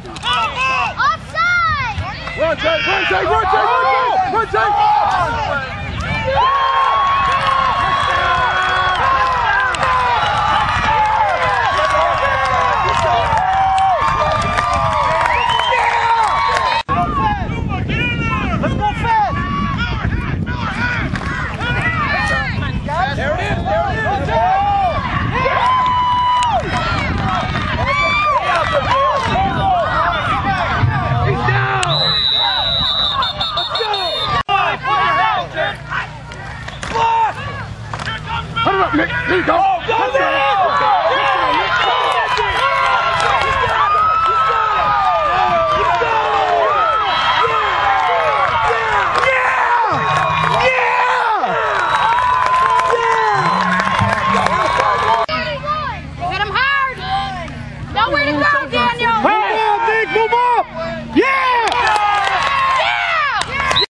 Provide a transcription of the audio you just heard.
Offside! Run, take! Run, take! Run, take! Run, take! Run, take! Here you go! Hit him hard! Nowhere to go,